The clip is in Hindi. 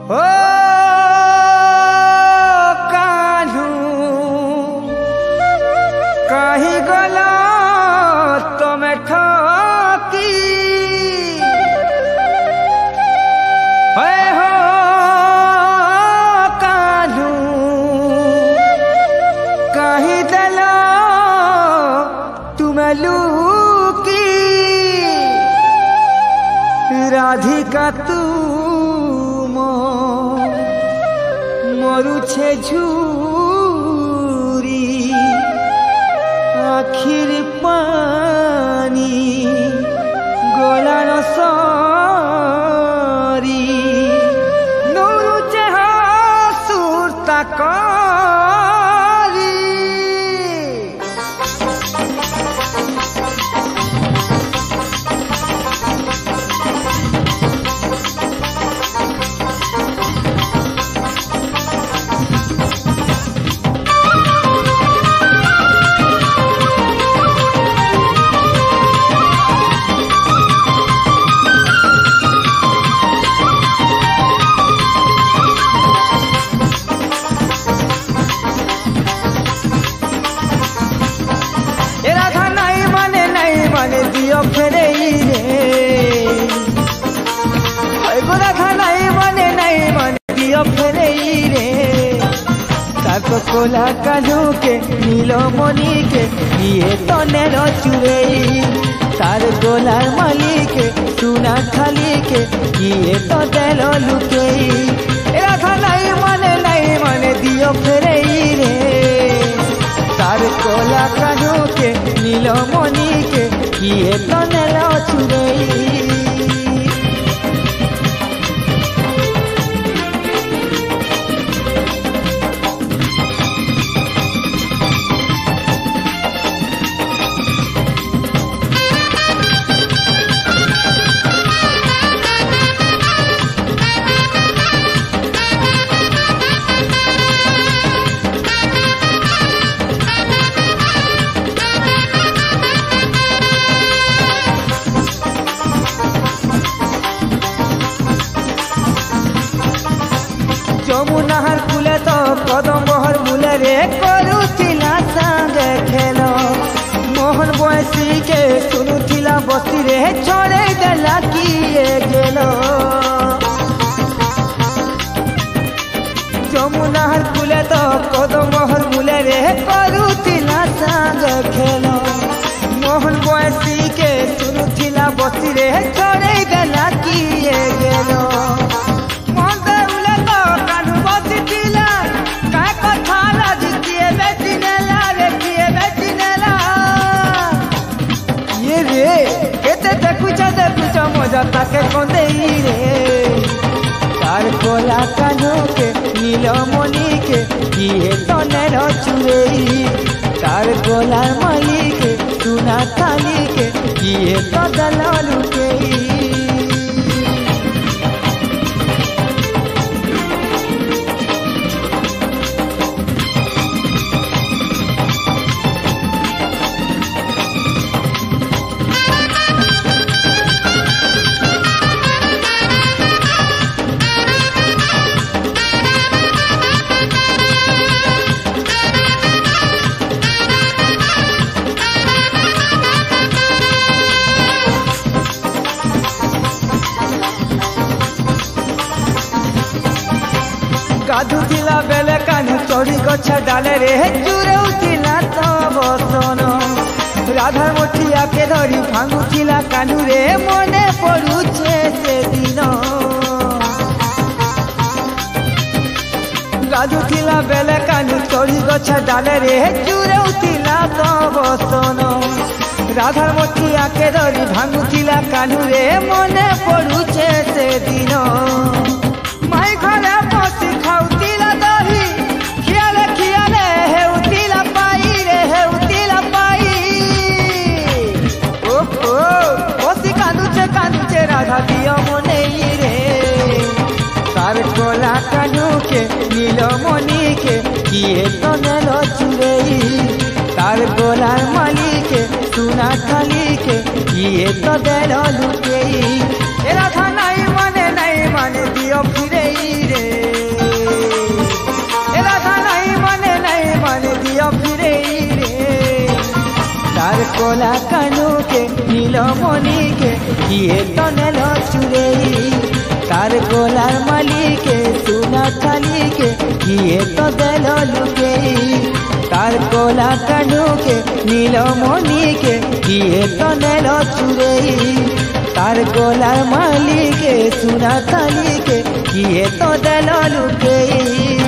ओ कान्हू कहीं गला तुम्हें ठकी हो कान्हू कहीं दला तुम्हें लूकी राधिका तू मरुछे झूरी आखिर पानी गोलार सारी नौरुचे हासुर ताकारी दियो फेरे रे गोरा खाना मने नहीं मन दियो फेरे रे ताको कोला कानू के नीलो मनी के दिए तो नेरो चुरे तार गोलार माली के सुना खाली के दिए तो देलो लुके एरा खाना नहीं मने दियो फेरे रे तार कोला कानू के नीलो मनी के किए तो नेलो चुरे जमुनार कूले तो कदम बहर मूले रे करुथिला संगे खेलो मोहन बयसी के सुनुथिला बसी रे छोड़े देला किए गेलो जमुनार कूले तो कदम बहर मूले रे करुथिला संगे खेलो मोहन बयसी के सुनुथिला बसी रे छोड़े देला किए गेलो मजा ताके कंदे रे तार कोला कानू के नीलो मनी के किए तो नेरो चुरे तार गोलार माली के सुना खाली के किए तो दलालू के गाधुला बेले कान्हू चढ़ी गछ डाले रे चूरे उठिला तो बसन राधार मोठिया के धरी भांगुला कान्हू रे मने पड़ुछे से दिन गाधुला बेले कान्हू चढ़ी गछ डाले रे चूरे उठिला तो बसन राधार मोठिया के धरी भांगुला कान्हू रे मने पड़ुछे से दिन माई घरे बसी खाउतिला दही खियाले खियाले हेउतिला पाई रे हेउतिला पाई ओ बसी कांदुचे राधा दियो मने रे तार कोला कानू के नीलो मनी के किए तो नेलो चुरे तार गोलार माली के सुना खाली के किए तो देलो लुके राधा नहीं माने दियो फिरे रे गोला कानू के नीलमणि के किए तो नेल चुरेई तार गोलार मालिके सोना थाली के किए तो देल लुकेई तार गोला कानू के नीलमणि के किए तो नेल चुरेई तार गोलार मालिके सोना थाली के किए तो देल लुकेई।